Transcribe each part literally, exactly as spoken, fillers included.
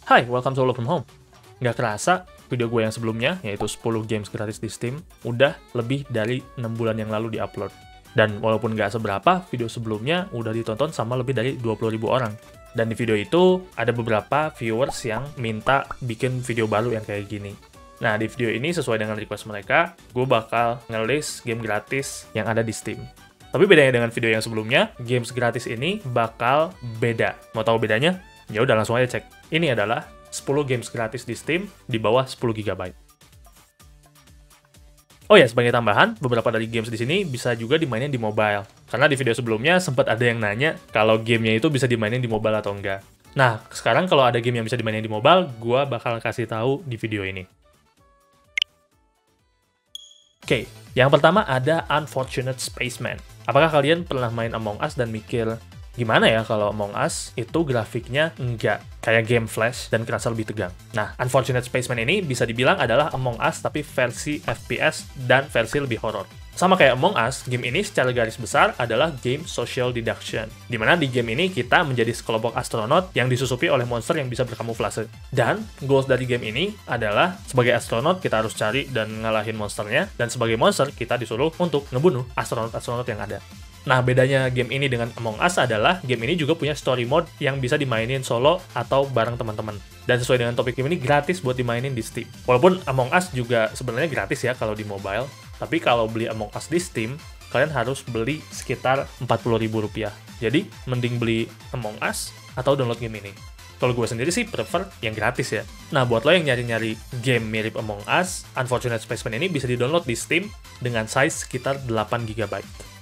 Hai, welcome to Work From Home. Nggak kerasa, video gue yang sebelumnya, yaitu sepuluh games gratis di Steam, udah lebih dari enam bulan yang lalu di-upload. Dan walaupun nggak seberapa, video sebelumnya udah ditonton sama lebih dari dua puluh ribu orang. Dan di video itu, ada beberapa viewers yang minta bikin video baru yang kayak gini. Nah, di video ini sesuai dengan request mereka, gue bakal nge-list game gratis yang ada di Steam. Tapi bedanya dengan video yang sebelumnya, games gratis ini bakal beda. Mau tahu bedanya? Ya udah langsung aja cek. Ini adalah sepuluh games gratis di Steam di bawah sepuluh giga byte. Oh ya, sebagai tambahan, beberapa dari games di sini bisa juga dimainin di mobile. Karena di video sebelumnya sempat ada yang nanya kalau gamenya itu bisa dimainin di mobile atau enggak. Nah, sekarang kalau ada game yang bisa dimainin di mobile, gua bakal kasih tahu di video ini. Oke, yang pertama ada Unfortunate Spaceman. Apakah kalian pernah main Among Us dan mikir, gimana ya kalau Among Us itu grafiknya enggak kayak game Flash dan kerasa lebih tegang? Nah, Unfortunate Spaceman ini bisa dibilang adalah Among Us tapi versi F P S dan versi lebih horor. Sama kayak Among Us, game ini secara garis besar adalah game social deduction. Dimana di game ini kita menjadi sekelompok astronot yang disusupi oleh monster yang bisa berkamuflase. Dan goals dari game ini adalah sebagai astronot kita harus cari dan ngalahin monsternya, dan sebagai monster kita disuruh untuk ngebunuh astronot-astronot yang ada. Nah, bedanya game ini dengan Among Us adalah game ini juga punya story mode yang bisa dimainin solo atau bareng teman-teman. Dan sesuai dengan topik game ini, gratis buat dimainin di Steam. Walaupun Among Us juga sebenarnya gratis ya kalau di mobile, tapi kalau beli Among Us di Steam, kalian harus beli sekitar empat puluh ribu rupiah. Jadi, mending beli Among Us atau download game ini. Kalau gue sendiri sih prefer yang gratis ya. Nah, buat lo yang nyari-nyari game mirip Among Us, Unfortunate Spaceman ini bisa di-download di Steam dengan size sekitar delapan giga byte.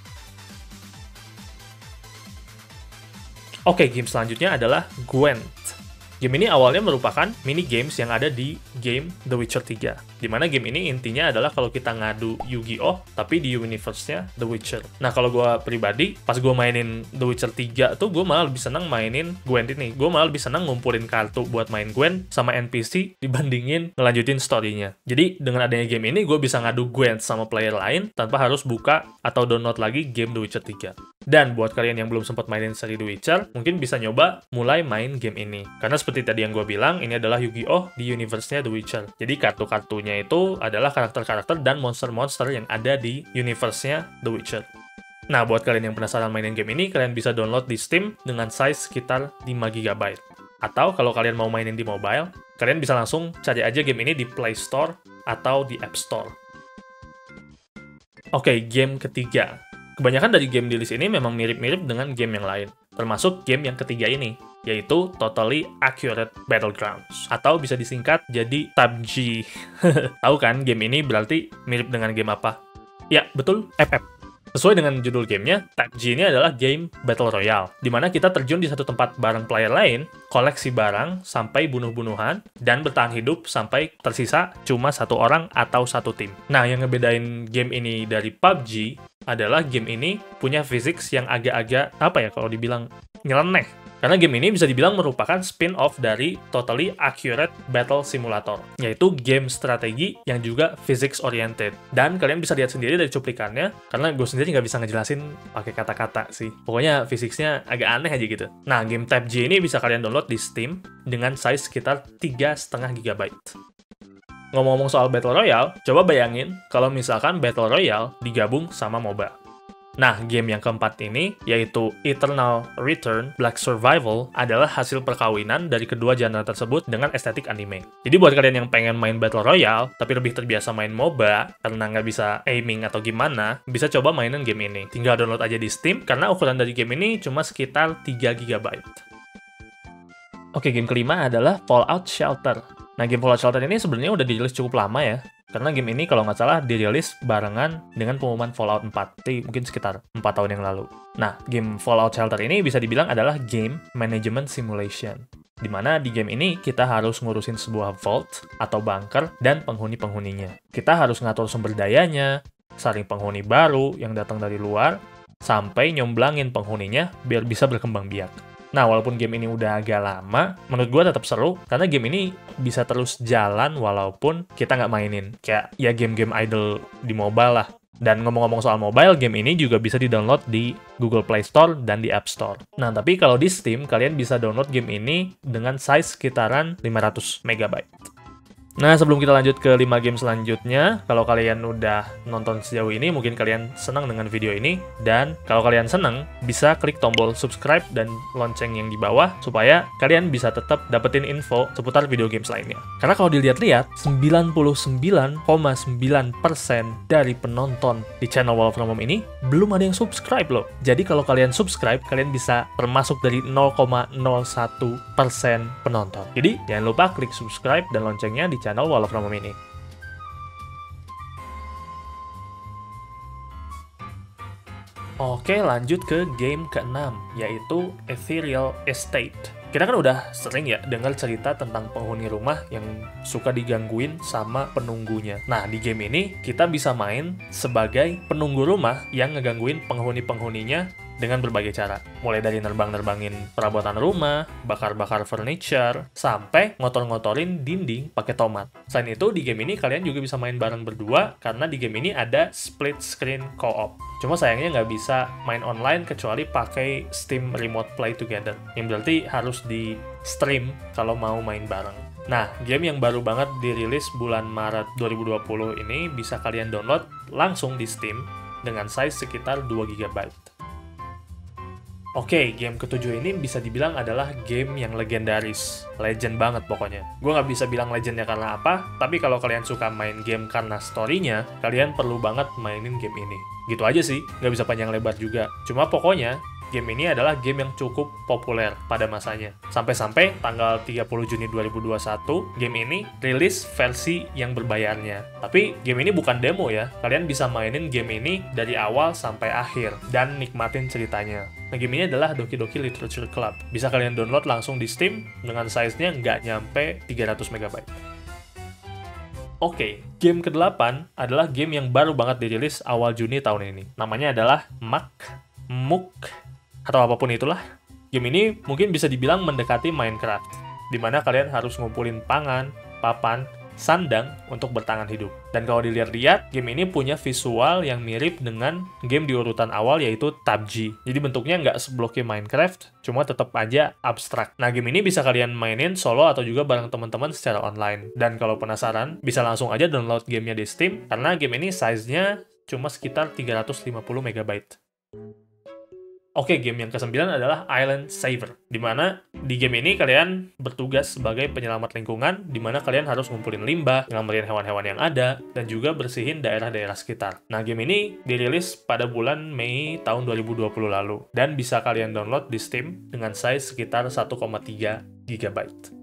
Oke, game selanjutnya adalah Gwent. Game ini awalnya merupakan mini games yang ada di game The Witcher tiga. Dimana game ini intinya adalah kalau kita ngadu Yu-Gi-Oh, tapi di universe-nya The Witcher. Nah, kalau gue pribadi, pas gue mainin The Witcher tiga tuh, gue malah lebih seneng mainin Gwent ini. Gue malah lebih seneng ngumpulin kartu buat main Gwent sama N P C dibandingin ngelanjutin story-nya. Jadi, dengan adanya game ini, gue bisa ngadu Gwent sama player lain tanpa harus buka atau download lagi game The Witcher tiga. Dan buat kalian yang belum sempat mainin seri The Witcher, mungkin bisa nyoba mulai main game ini. Karena seperti tadi yang gue bilang, ini adalah Yu-Gi-Oh di universe-nya The Witcher. Jadi kartu-kartunya itu adalah karakter-karakter dan monster-monster yang ada di universe-nya The Witcher. Nah, buat kalian yang penasaran mainin game ini, kalian bisa download di Steam dengan size sekitar lima giga byte. Atau kalau kalian mau mainin di mobile, kalian bisa langsung cari aja game ini di Play Store atau di App Store. Oke, game ketiga. Kebanyakan dari game di list ini memang mirip-mirip dengan game yang lain, termasuk game yang ketiga ini, yaitu Totally Accurate Battlegrounds, atau bisa disingkat jadi T A B G. Tahu kan game ini berarti mirip dengan game apa? Ya, betul, F F. Sesuai dengan judul gamenya, T A B G ini adalah game Battle Royale, di mana kita terjun di satu tempat bareng player lain, koleksi barang sampai bunuh-bunuhan, dan bertahan hidup sampai tersisa cuma satu orang atau satu tim. Nah, yang ngebedain game ini dari P U B G adalah game ini punya physics yang agak-agak, apa ya kalau dibilang, nyeleneh. Karena game ini bisa dibilang merupakan spin-off dari Totally Accurate Battle Simulator, yaitu game strategi yang juga physics-oriented. Dan kalian bisa lihat sendiri dari cuplikannya, karena gue sendiri nggak bisa ngejelasin pakai kata-kata sih. Pokoknya physics-nya agak aneh aja gitu. Nah, game T A B G ini bisa kalian download di Steam dengan size sekitar tiga koma lima giga byte. Ngomong-ngomong soal Battle Royale, coba bayangin kalau misalkan Battle Royale digabung sama MOBA. Nah, game yang keempat ini, yaitu Eternal Return Black Survival, adalah hasil perkawinan dari kedua genre tersebut dengan estetik anime. Jadi buat kalian yang pengen main Battle Royale, tapi lebih terbiasa main MOBA, karena nggak bisa aiming atau gimana, bisa coba mainin game ini. Tinggal download aja di Steam, karena ukuran dari game ini cuma sekitar tiga giga byte. Oke, game kelima adalah Fallout Shelter. Nah, game Fallout Shelter ini sebenarnya udah dirilis cukup lama ya. Karena game ini kalau nggak salah dirilis barengan dengan pengumuman Fallout empat, jadi mungkin sekitar empat tahun yang lalu. Nah, game Fallout Shelter ini bisa dibilang adalah game management simulation. Dimana di game ini kita harus ngurusin sebuah vault atau bunker dan penghuni-penghuninya. Kita harus ngatur sumber dayanya, saring penghuni baru yang datang dari luar, sampai nyomblangin penghuninya biar bisa berkembang biak. Nah, walaupun game ini udah agak lama, menurut gue tetap seru, karena game ini bisa terus jalan walaupun kita nggak mainin. Kayak, ya game-game idle di mobile lah. Dan ngomong-ngomong soal mobile, game ini juga bisa di-download di Google Play Store dan di App Store. Nah, tapi kalau di Steam, kalian bisa download game ini dengan size sekitaran lima ratus megabyte. Nah, sebelum kita lanjut ke lima game selanjutnya, kalau kalian udah nonton sejauh ini, mungkin kalian senang dengan video ini, dan kalau kalian senang, bisa klik tombol subscribe dan lonceng yang di bawah, supaya kalian bisa tetap dapetin info seputar video games lainnya. Karena kalau dilihat-lihat, sembilan puluh sembilan koma sembilan persen dari penonton di channel Wall of From Home ini, belum ada yang subscribe loh. Jadi kalau kalian subscribe, kalian bisa termasuk dari nol koma nol satu persen penonton. Jadi, jangan lupa klik subscribe dan loncengnya di channel Wall of From Home ini. Oke, lanjut ke game keenam, yaitu Ethereal Estate. Kita kan udah sering ya dengar cerita tentang penghuni rumah yang suka digangguin sama penunggunya. Nah, di game ini kita bisa main sebagai penunggu rumah yang ngegangguin penghuni-penghuninya dengan berbagai cara. Mulai dari nerbang-nerbangin perabotan rumah, bakar-bakar furniture, sampai ngotor-ngotorin dinding pakai tomat. Selain itu, di game ini kalian juga bisa main bareng berdua, karena di game ini ada split screen co-op. Cuma sayangnya nggak bisa main online kecuali pakai Steam Remote Play Together, yang berarti harus di stream kalau mau main bareng. Nah, game yang baru banget dirilis bulan Maret dua ribu dua puluh ini bisa kalian download langsung di Steam dengan size sekitar dua giga byte. Oke, game ketujuh ini bisa dibilang adalah game yang legendaris. Legend banget pokoknya. Gue nggak bisa bilang legendnya karena apa, tapi kalau kalian suka main game karena story-nya, kalian perlu banget mainin game ini. Gitu aja sih, nggak bisa panjang lebar juga. Cuma pokoknya, game ini adalah game yang cukup populer pada masanya. Sampai-sampai tanggal tiga puluh Juni dua ribu dua puluh satu, game ini rilis versi yang berbayarnya. Tapi game ini bukan demo ya, kalian bisa mainin game ini dari awal sampai akhir, dan nikmatin ceritanya. Nah, game ini adalah Doki Doki Literature Club. Bisa kalian download langsung di Steam, dengan size-nya nggak nyampe tiga ratus megabyte. Oke, game kedelapan adalah game yang baru banget dirilis awal Juni tahun ini. Namanya adalah Mak, Muk, atau apapun itulah. Game ini mungkin bisa dibilang mendekati Minecraft, di mana kalian harus ngumpulin pangan, papan, sandang untuk bertahan hidup. Dan kalau dilihat-lihat, game ini punya visual yang mirip dengan game di urutan awal, yaitu T A B G. Jadi bentuknya nggak sebloknya Minecraft, cuma tetap aja abstrak. Nah, game ini bisa kalian mainin solo atau juga bareng teman-teman secara online. Dan kalau penasaran, bisa langsung aja download gamenya di Steam, karena game ini size-nya cuma sekitar tiga ratus lima puluh megabyte. Oke, game yang kesembilan adalah Island Saver, di mana di game ini kalian bertugas sebagai penyelamat lingkungan, di mana kalian harus ngumpulin limbah, nyelamatin hewan-hewan yang ada, dan juga bersihin daerah-daerah sekitar. Nah, game ini dirilis pada bulan Mei tahun dua ribu dua puluh lalu, dan bisa kalian download di Steam dengan size sekitar satu koma tiga giga byte.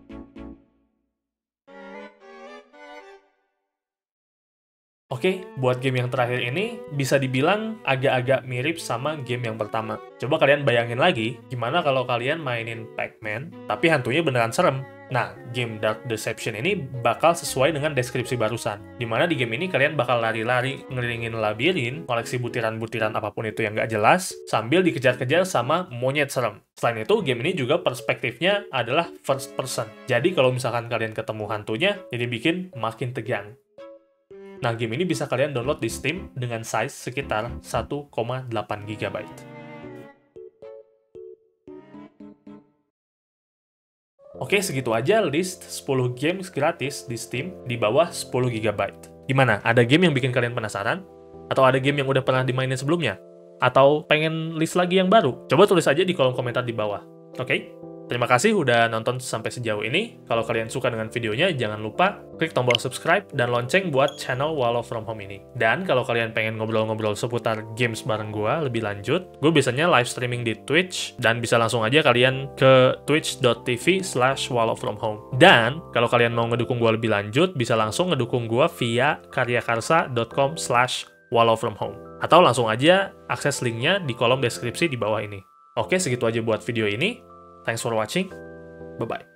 Oke, buat game yang terakhir ini bisa dibilang agak-agak mirip sama game yang pertama. Coba kalian bayangin lagi, gimana kalau kalian mainin Pac-Man, tapi hantunya beneran serem. Nah, game Dark Deception ini bakal sesuai dengan deskripsi barusan. Dimana di game ini kalian bakal lari-lari, ngelilingin labirin, koleksi butiran-butiran apapun itu yang nggak jelas, sambil dikejar-kejar sama monyet serem. Selain itu, game ini juga perspektifnya adalah first person. Jadi kalau misalkan kalian ketemu hantunya, jadi bikin makin tegang. Nah, game ini bisa kalian download di Steam dengan size sekitar satu koma delapan giga byte. Oke, segitu aja list sepuluh games gratis di Steam di bawah sepuluh giga byte. Gimana? Ada game yang bikin kalian penasaran? Atau ada game yang udah pernah dimainin sebelumnya? Atau pengen list lagi yang baru? Coba tulis aja di kolom komentar di bawah. Oke? Terima kasih udah nonton sampai sejauh ini. Kalau kalian suka dengan videonya, jangan lupa klik tombol subscribe dan lonceng buat channel Wall of From Home ini. Dan kalau kalian pengen ngobrol-ngobrol seputar games bareng gue lebih lanjut, gue biasanya live streaming di Twitch, dan bisa langsung aja kalian ke twitch dot t v slash wall of from home. Dan kalau kalian mau ngedukung gue lebih lanjut, bisa langsung ngedukung gue via karyakarsa dot com slash wall of from home. Atau langsung aja akses linknya di kolom deskripsi di bawah ini. Oke, segitu aja buat video ini. Thanks for watching. Bye-bye.